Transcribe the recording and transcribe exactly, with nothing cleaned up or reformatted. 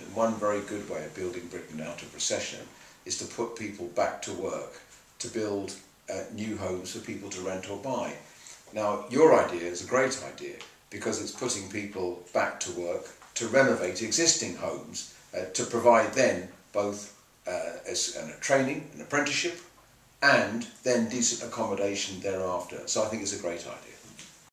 one very good way of building Britain out of recession is to put people back to work, to build uh, new homes for people to rent or buy. Now, your idea is a great idea because it's putting people back to work to renovate existing homes, uh, to provide then both uh, as, uh, training, an apprenticeship, and then decent accommodation thereafter. So I think it's a great idea.